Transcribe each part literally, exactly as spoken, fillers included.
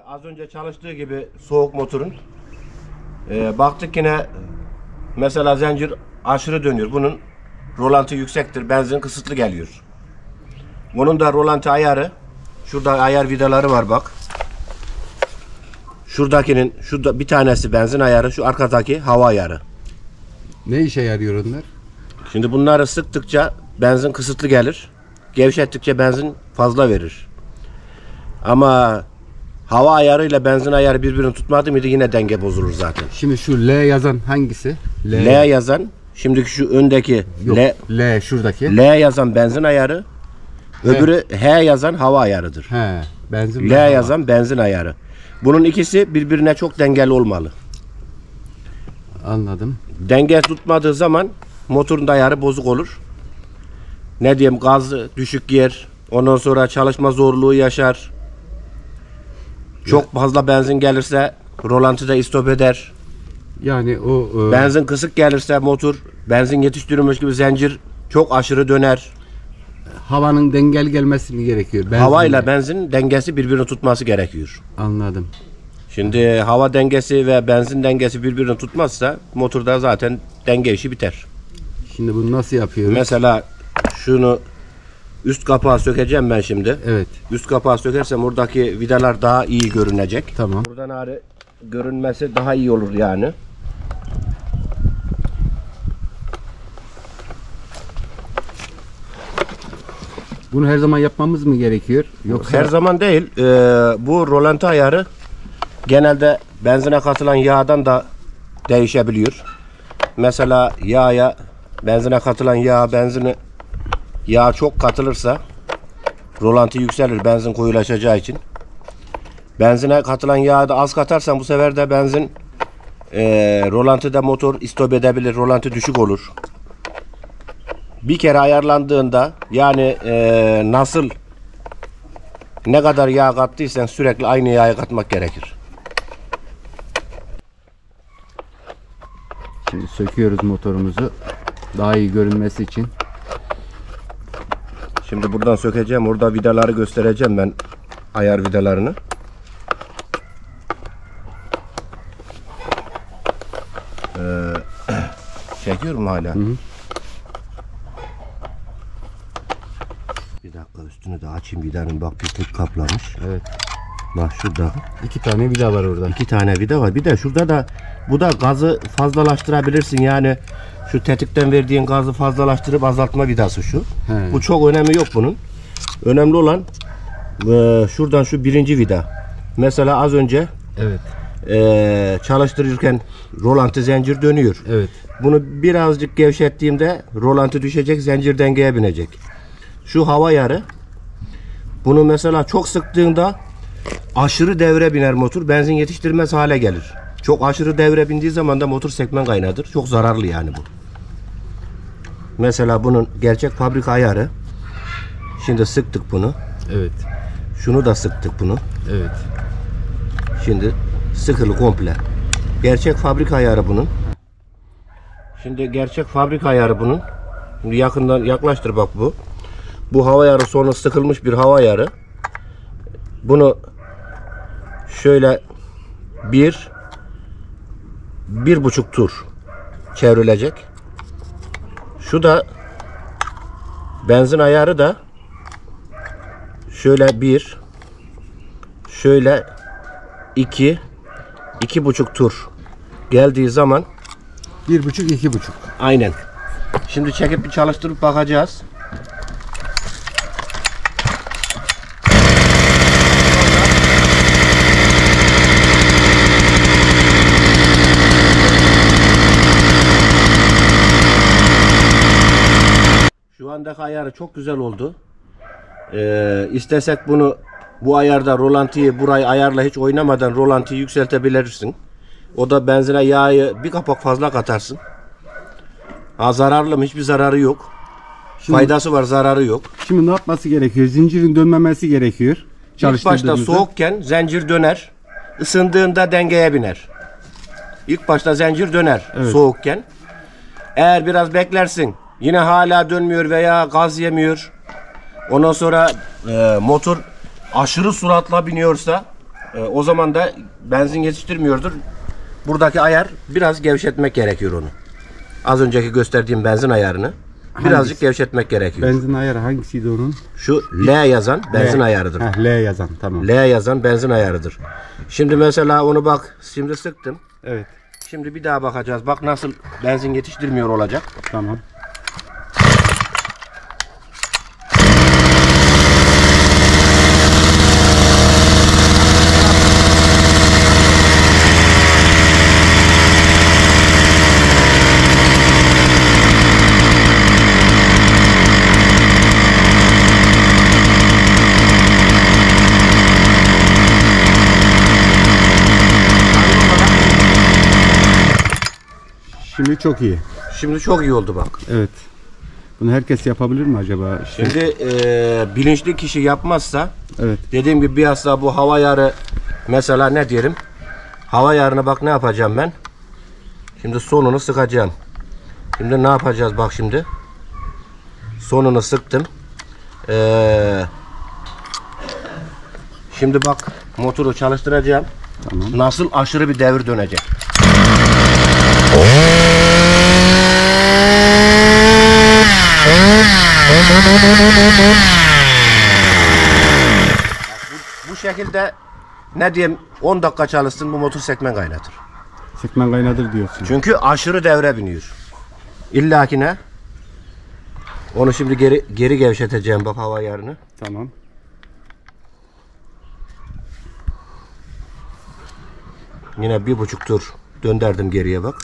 az önce çalıştığı gibi soğuk motorun e, baktık yine mesela zincir aşırı dönüyor. Bunun rolanti yüksektir. Benzin kısıtlı geliyor. Bunun da rolanti ayarı, şurada ayar vidaları var bak. Şuradakinin şurada bir tanesi benzin ayarı, şu arkadaki hava ayarı. Ne işe yarıyor onlar? Şimdi bunları sıktıkça benzin kısıtlı gelir. Gevşettikçe benzin fazla verir. Ama hava ayarıyla benzin ayarı birbirini tutmadı mıydı yine denge bozulur zaten. Şimdi şu L yazan hangisi? L, L yazan, şimdiki şu öndeki Yok, L, L şuradaki. L yazan benzin ayarı, öbürü H, H yazan hava ayarıdır. He, benzin L yazan benzin ayarı. Bunun ikisi birbirine çok dengeli olmalı. Anladım. Denge tutmadığı zaman motorun da ayarı bozuk olur. Ne diyeyim, gazı düşük yer. Ondan sonra çalışma zorluğu yaşar. Çok ya, fazla benzin gelirse rolantide istop eder. Yani o e... benzin kısık gelirse motor benzin yetiştirilmiş gibi zincir çok aşırı döner. Havanın dengeli gelmesi mi gerekiyor? Benzinle. Havayla benzin dengesi birbirini tutması gerekiyor. Anladım. Şimdi hava dengesi ve benzin dengesi birbirini tutmazsa motorda zaten denge işi biter. Şimdi bunu nasıl yapıyoruz? Mesela şunu üst kapağı sökeceğim ben şimdi. Evet. Üst kapağı sökersem oradaki vidalar daha iyi görünecek. Tamam. Buradan ağrı görünmesi daha iyi olur yani. Bunu her zaman yapmamız mı gerekiyor? Yoksa her zaman değil. Ee, bu rolanti ayarı genelde benzine katılan yağdan da değişebiliyor. Mesela yağa, benzine katılan yağ, benzini yağ çok katılırsa rolanti yükselir benzin koyulaşacağı için. Benzine katılan yağı da az katarsan bu sefer de benzin e, rolantide motor istop edebilir. Rolanti düşük olur. Bir kere ayarlandığında yani e, nasıl ne kadar yağ kattıysan sürekli aynı yağı katmak gerekir. Şimdi söküyoruz motorumuzu daha iyi görünmesi için. Şimdi buradan sökeceğim. Orada vidaları göstereceğim ben. Ayar vidalarını. Ee, çekiyorum hala. Hı hı. Bir dakika üstünü de açayım vidanın. Bak pislik kaplamış. Evet. Bak şurada. İki tane vida var orada. İki tane vida var. Bir de şurada da bu da gazı fazlalaştırabilirsin. Yani şu tetikten verdiğin gazı fazlalaştırıp azaltma vidası şu. He. Bu çok önemi yok bunun. Önemli olan e, şuradan şu birinci vida. Mesela az önce evet. e, çalıştırırken rolanti zincir dönüyor. Evet. Bunu birazcık gevşettiğimde rolanti düşecek, zincir dengeye binecek. Şu hava yarı. Bunu mesela çok sıktığında aşırı devre biner motor. Benzin yetiştirmez hale gelir. Çok aşırı devre bindiği zaman da motor sekmen kaynadır. Çok zararlı yani bu. Mesela bunun gerçek fabrika ayarı. Şimdi sıktık bunu. Evet. Şunu da sıktık bunu. Evet. Şimdi sıkılı komple. Gerçek fabrika ayarı bunun. Şimdi gerçek fabrika ayarı bunun. Şimdi yakından yaklaştır bak bu. Bu hava ayarı sonra sıkılmış bir hava ayarı. Bunu şöyle bir bir buçuk tur çevrilecek. Şu da benzin ayarı da şöyle bir şöyle iki iki buçuk tur geldiği zaman bir buçuk iki buçuk. Aynen. Şimdi çekip bir çalıştırıp bakacağız. Şu andaki ayarı çok güzel oldu. Ee, istesek bunu bu ayarda rolantiyi burayı ayarla hiç oynamadan rolantiyi yükseltebilirsin. O da benzine yağı bir kapak fazla katarsın. Ha, zararlı mı? Hiçbir zararı yok. Şimdi, faydası var, zararı yok. Şimdi ne yapması gerekiyor? Zincirin dönmemesi gerekiyor. İlk başta soğukken zincir döner. Isındığında dengeye biner. İlk başta zincir döner, evet, soğukken. Eğer biraz beklersin, yine hala dönmüyor veya gaz yemiyor, ondan sonra e, motor aşırı suratla biniyorsa E, o zaman da benzin yetiştirmiyordur. Buradaki ayar biraz gevşetmek gerekiyor onu. Az önceki gösterdiğim benzin ayarını birazcık Hangisi? gevşetmek gerekiyor. Benzin ayarı hangisiydi onun? Şu L yazan benzin L. ayarıdır. Heh, L yazan, tamam. L yazan benzin ayarıdır. Şimdi mesela onu bak, şimdi sıktım. Evet, Şimdi bir daha bakacağız. Bak nasıl benzin yetiştirmiyor olacak. tamam. Şimdi çok iyi. Şimdi çok iyi oldu bak. Evet. Bunu herkes yapabilir mi acaba? Şey, Şimdi e, bilinçli kişi yapmazsa, evet. dediğim gibi bir hasta bu hava yarı, mesela ne diyelim, hava yarına bak ne yapacağım ben. Şimdi sonunu sıkacağım. Şimdi ne yapacağız bak şimdi. Sonunu sıktım. Ee, şimdi bak motoru çalıştıracağım. Tamam. Nasıl aşırı bir devir dönecek. Bu, bu şekilde ne diyeyim, on dakika çalışsın bu motor sekmen kaynatır. Sekmen kaynadır diyorsun. Çünkü aşırı devre biniyor. İlla ki ne? Onu şimdi geri geri gevşeteceğim bak hava yarını. Tamam. Yine bir buçuk tur döndürdüm geriye bak.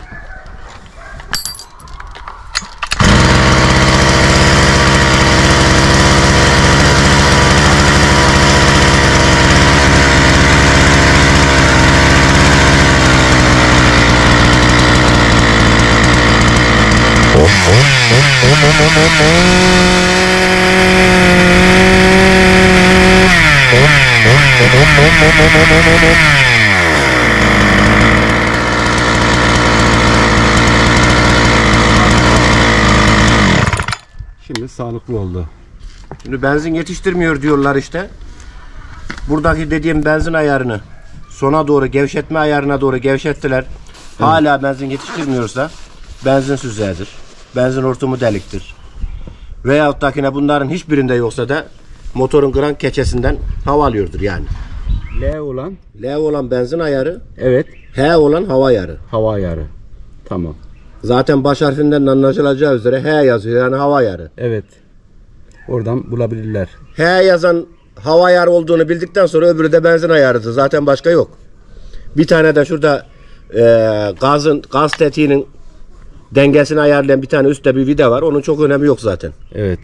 Şimdi sağlıklı oldu. Şimdi benzin yetiştirmiyor diyorlar işte. Buradaki dediğim benzin ayarını sona doğru, gevşetme ayarına doğru gevşettiler. Hala benzin yetiştirmiyorsa benzin süzgeçtir. Benzin hortumu deliktir. Veyahut da bunların hiçbirinde yoksa da motorun krank keçesinden hava alıyordur yani. L olan? L olan benzin ayarı, Evet. H olan hava ayarı. Hava ayarı. Tamam. Zaten baş harfinden anlaşılacağı üzere H yazıyor yani hava ayarı. Evet. Oradan bulabilirler. H yazan hava ayarı olduğunu bildikten sonra öbürü de benzin ayarıdır. Zaten başka yok. Bir tane de şurada e, gazın gaz tetiğinin dengesini ayarlayan bir tane üstte bir vida var. Onun çok önemi yok zaten. Evet.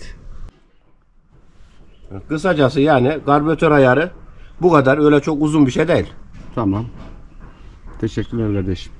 Kısacası yani karbüratör ayarı bu kadar, öyle çok uzun bir şey değil. Tamam. Teşekkürler kardeşim.